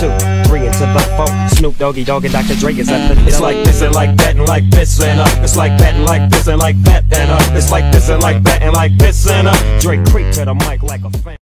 2, 3 into the 4. Snoop Doggy Dogg and Dr. Dre is at the door. It's like this and like that and like this and it's like that and like this and like that and it's like this and like that and like this and Dre creep to the mic like a fan.